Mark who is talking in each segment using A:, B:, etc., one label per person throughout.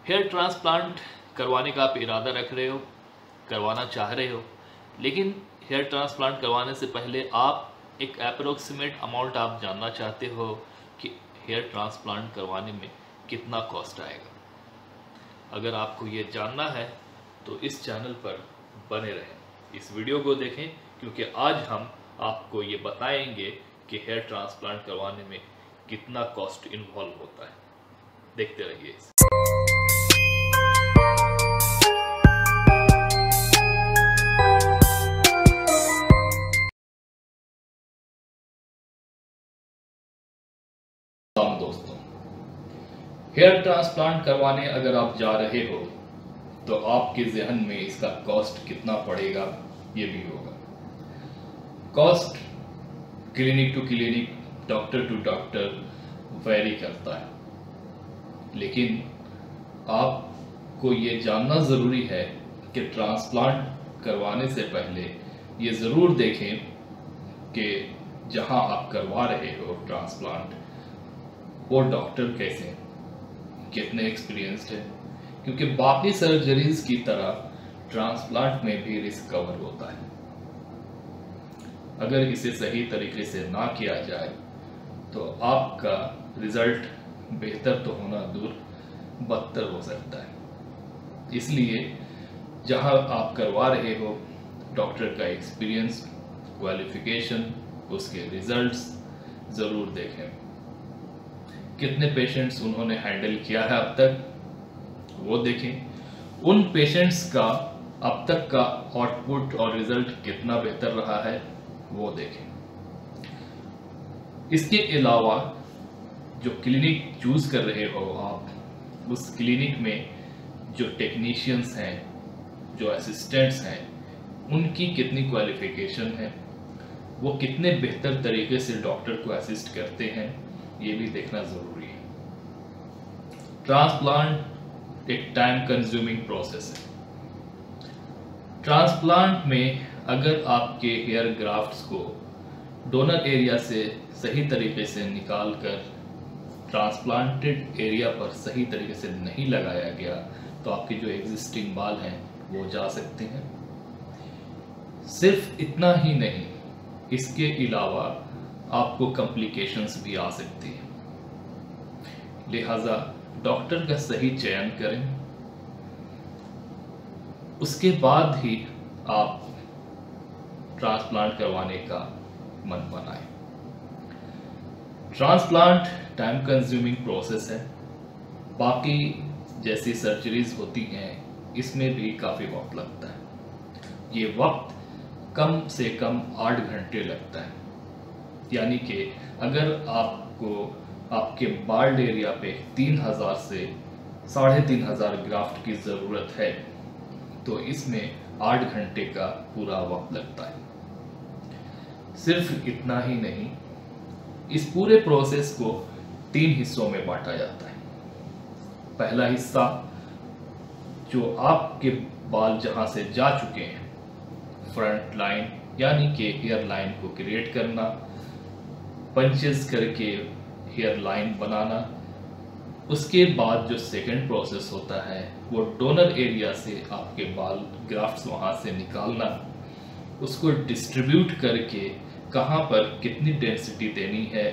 A: Hair transplant करवाने का आप इरादा रख रहे हो, करवाना चाह रहे हो, लेकिन हेयर ट्रांसप्लांट करवाने से पहले आप एक अप्रोक्सीमेट अमाउंट आप जानना चाहते हो कि हेयर ट्रांसप्लांट करवाने में कितना कॉस्ट आएगा। अगर आपको ये जानना है तो इस चैनल पर बने रहें, इस वीडियो को देखें, क्योंकि आज हम आपको ये बताएंगे कि हेयर ट्रांसप्लांट करवाने में कितना कॉस्ट इन्वॉल्व होता है। देखते रहिए। दोस्तों, हेयर ट्रांसप्लांट करवाने अगर आप जा रहे हो तो आपके जहन में इसका कॉस्ट कितना पड़ेगा ये भी होगा। Cost clinic to clinic, doctor to doctor vary करता है, लेकिन आपको ये जानना ज़रूरी है कि ट्रांसप्लांट करवाने से पहले ये ज़रूर देखें कि जहां आप करवा रहे हो ट्रांसप्लांट वो डॉक्टर कैसे हैं, कितने एक्सपीरियंस्ड है, क्योंकि बाकी सर्जरीज की तरह ट्रांसप्लांट में भी रिस्क कवर होता है। अगर इसे सही तरीके से ना किया जाए तो आपका रिजल्ट बेहतर तो होना दूर बदतर हो सकता है। इसलिए जहां आप करवा रहे हो डॉक्टर का एक्सपीरियंस, क्वालिफिकेशन, उसके रिजल्ट्स ज़रूर देखें। कितने पेशेंट्स उन्होंने हैंडल किया है अब तक वो देखें। उन पेशेंट्स का अब तक का आउटपुट और रिजल्ट कितना बेहतर रहा है वो देखें। इसके अलावा जो क्लिनिक चूज कर रहे हो आप, उस क्लिनिक में जो टेक्नीशियंस हैं, जो असिस्टेंट्स हैं, उनकी कितनी क्वालिफिकेशन है, वो कितने बेहतर तरीके से डॉक्टर को असिस्ट करते हैं, ये भी देखना जरूरी है। ट्रांसप्लांट एक टाइम कंज्यूमिंग प्रोसेस है। ट्रांसप्लांट में अगर आपके हेयर ग्राफ्ट्स को डोनर एरिया से सही तरीके से निकाल कर ट्रांसप्लांटेड एरिया पर सही तरीके से नहीं लगाया गया तो आपके जो एग्जिस्टिंग बाल हैं वो जा सकते हैं। सिर्फ इतना ही नहीं, इसके अलावा आपको कॉम्प्लिकेशंस भी आ सकती हैं। लिहाजा डॉक्टर का सही चयन करें, उसके बाद ही आप ट्रांसप्लांट करवाने का मन बनाएं। ट्रांसप्लांट टाइम कंज्यूमिंग प्रोसेस है। बाकी जैसी सर्जरीज होती हैं इसमें भी काफ़ी वक्त लगता है। ये वक्त कम से कम 8 घंटे लगता है। यानी कि अगर आपको आपके बाल्ड एरिया पे 3000 से 3500 ग्राफ्ट की ज़रूरत है तो इसमें 8 घंटे का पूरा वक्त लगता है। सिर्फ इतना ही नहीं, इस पूरे प्रोसेस को 3 हिस्सों में बांटा जाता है। पहला हिस्सा जो आपके बाल जहां से जा चुके हैं, फ्रंट लाइन यानी कि हेयर लाइन को क्रिएट करना, पंचेस करके हेयर लाइन बनाना। उसके बाद जो सेकंड प्रोसेस होता है वो डोनर एरिया से आपके बाल ग्राफ्ट्स वहाँ से निकालना, उसको डिस्ट्रीब्यूट करके कहाँ पर कितनी डेंसिटी देनी है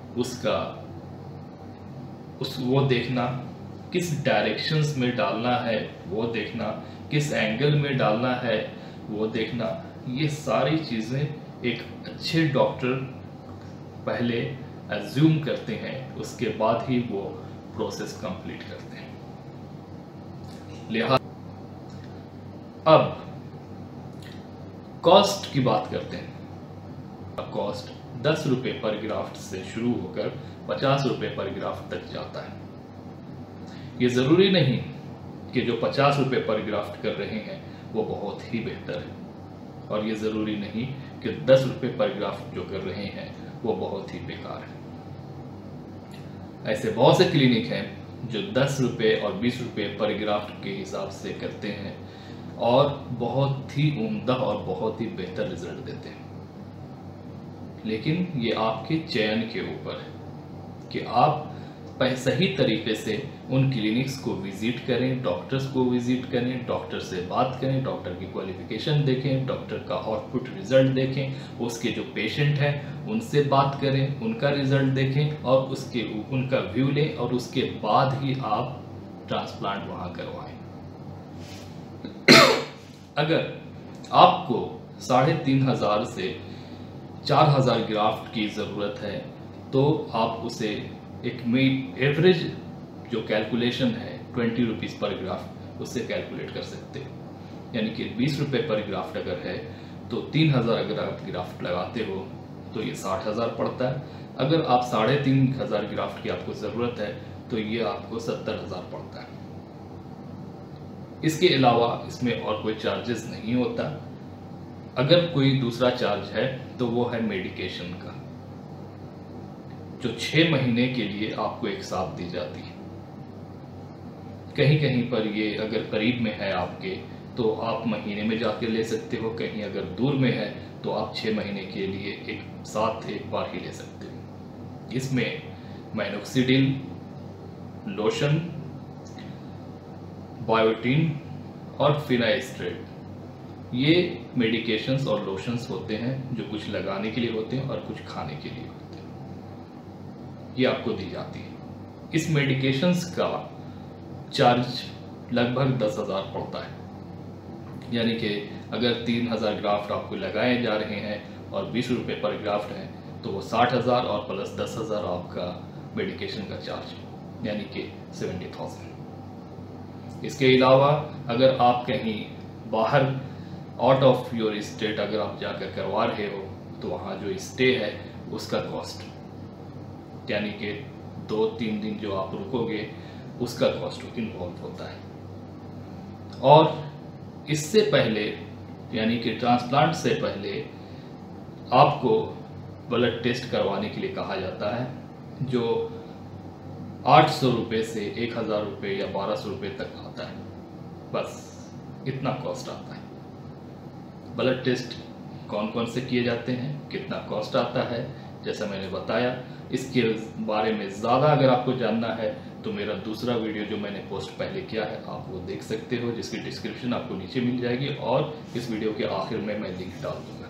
A: वो देखना, किस डायरेक्शंस में डालना है वो देखना, किस एंगल में डालना है वो देखना। ये सारी चीज़ें एक अच्छे डॉक्टर पहले अज्यूम करते हैं, उसके बाद ही वो प्रोसेस कंप्लीट करते हैं। लिहाजा अब कॉस्ट की बात करते हैं। कॉस्ट 10 रुपये पर ग्राफ्ट से शुरू होकर 50 रुपये पर ग्राफ्ट तक जाता है। ये ज़रूरी नहीं कि जो 50 रुपये पर ग्राफ्ट कर रहे हैं वो बहुत ही बेहतर है, और ये ज़रूरी नहीं कि 10 रुपये पर ग्राफ्ट जो कर रहे हैं वो बहुत ही बेकार है। ऐसे बहुत से क्लिनिक हैं जो 10 रुपये और 20 रुपये पर ग्राफ्ट के हिसाब से करते हैं और बहुत ही उम्दा और बहुत ही बेहतर रिजल्ट देते हैं। लेकिन ये आपके चयन के ऊपर है कि आप सही तरीके से उन क्लिनिक्स को विजिट करें, डॉक्टर्स को विजिट करें, डॉक्टर से बात करें, डॉक्टर की क्वालिफिकेशन देखें, डॉक्टर का आउटपुट रिजल्ट देखें, उसके जो पेशेंट हैं उनसे बात करें, उनका रिजल्ट देखें और उनका व्यू लें और उसके बाद ही आप ट्रांसप्लांट वहाँ करवाएं। अगर आपको 3500 से 4000 ग्राफ्ट की ज़रूरत है तो आप उसे एक एवरेज जो कैलकुलेशन है 20 रुपीज़ पर ग्राफ्ट उससे कैलकुलेट कर सकते हो। यानी कि 20 रुपये पर ग्राफ्ट अगर है तो 3000 अगर आप ग्राफ्ट लगाते हो तो ये 60,000 पड़ता है। अगर आप 3500 ग्राफ्ट की आपको ज़रूरत है तो ये आपको 70,000 पड़ता है। इसके अलावा इसमें और कोई चार्जेस नहीं होता। अगर कोई दूसरा चार्ज है तो वो है मेडिकेशन का, जो 6 महीने के लिए आपको एक साथ दी जाती है। कहीं कहीं पर ये अगर करीब में है आपके तो आप महीने में जाके ले सकते हो, कहीं अगर दूर में है तो आप 6 महीने के लिए एक साथ एक बार ही ले सकते हो। इसमें माइनोक्सिडिल, लोशन, बायोटिन और फिनाइस्ट्रेट ये मेडिकेशंस और लोशंस होते हैं जो कुछ लगाने के लिए होते हैं और कुछ खाने के लिए होते हैं। ये आपको दी जाती है। इस मेडिकेशंस का चार्ज लगभग 10,000 पड़ता है। यानी कि अगर 3000 ग्राफ्ट आपको लगाए जा रहे हैं और 20 रुपये पर ग्राफ्ट है तो वो 60,000 और प्लस 10,000 आपका मेडिकेशन का चार्ज, यानी कि 70,000। इसके अलावा अगर आप कहीं बाहर आउट ऑफ योर स्टेट अगर आप जाकर करवा रहे हो तो वहाँ जो स्टे है उसका कॉस्ट, यानी कि 2-3 दिन जो आप रुकोगे उसका कॉस्ट इन्वॉल्व होता है। और इससे पहले यानी कि ट्रांसप्लांट से पहले आपको ब्लड टेस्ट करवाने के लिए कहा जाता है, जो 800 रुपये से 1000 रुपये या 1200 रुपये तक आता है। बस इतना कॉस्ट आता है। ब्लड टेस्ट कौन कौन से किए जाते हैं, कितना कॉस्ट आता है, जैसा मैंने बताया। इसके बारे में ज़्यादा अगर आपको जानना है तो मेरा दूसरा वीडियो जो मैंने पोस्ट पहले किया है आप वो देख सकते हो, जिसकी डिस्क्रिप्शन आपको नीचे मिल जाएगी और इस वीडियो के आखिर में मैं लिंक डाल दूंगा।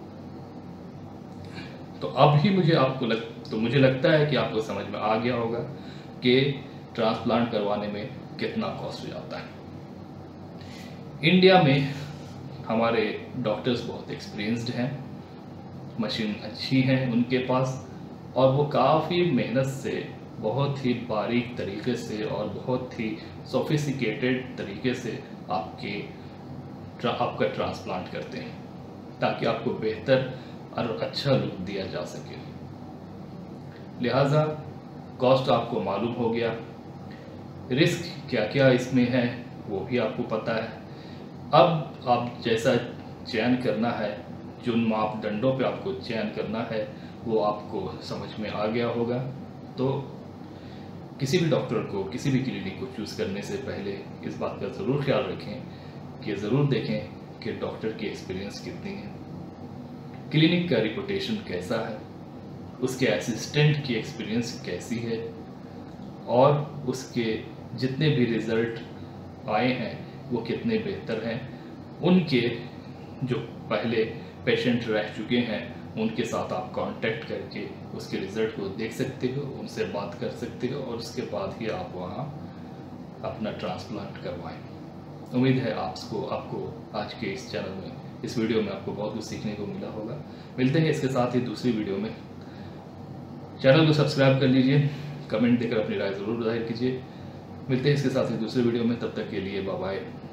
A: तो अब ही मुझे लगता है कि आपको समझ में आ गया होगा कि ट्रांसप्लांट करवाने में कितना कॉस्ट हो जाता है। इंडिया में हमारे डॉक्टर्स बहुत एक्सपीरियंस्ड हैं, मशीन अच्छी हैं उनके पास, और वो काफ़ी मेहनत से बहुत ही बारीक तरीके से और बहुत ही सोफिस्टिकेटेड तरीके से आपका ट्रांसप्लांट करते हैं ताकि आपको बेहतर और अच्छा लुक दिया जा सके। लिहाजा कॉस्ट आपको मालूम हो गया, रिस्क क्या क्या इसमें है वो भी आपको पता है। अब आप जैसा चयन करना है, जिन मापदंडों पे आपको चयन करना है वो आपको समझ में आ गया होगा। तो किसी भी डॉक्टर को, किसी भी क्लिनिक को चूज़ करने से पहले इस बात का ज़रूर ख्याल रखें कि ज़रूर देखें कि डॉक्टर की एक्सपीरियंस कितनी है, क्लिनिक का रिपुटेशन कैसा है, उसके असिस्टेंट की एक्सपीरियंस कैसी है और उसके जितने भी रिज़ल्ट आए हैं वो कितने बेहतर हैं। उनके जो पहले पेशेंट रह चुके हैं उनके साथ आप कांटेक्ट करके उसके रिज़ल्ट को देख सकते हो, उनसे बात कर सकते हो और उसके बाद ही आप वहाँ अपना ट्रांसप्लांट करवाएं। उम्मीद है आपको आज के इस चैनल में, इस वीडियो में आपको बहुत कुछ सीखने को मिला होगा। मिलते हैं इसके साथ ही दूसरी वीडियो में। चैनल को सब्सक्राइब कर लीजिए, कमेंट देकर अपनी राय ज़रूर जाहिर कीजिए। मिलते हैं इसके साथ ही दूसरे वीडियो में, तब तक के लिए बाय बाय।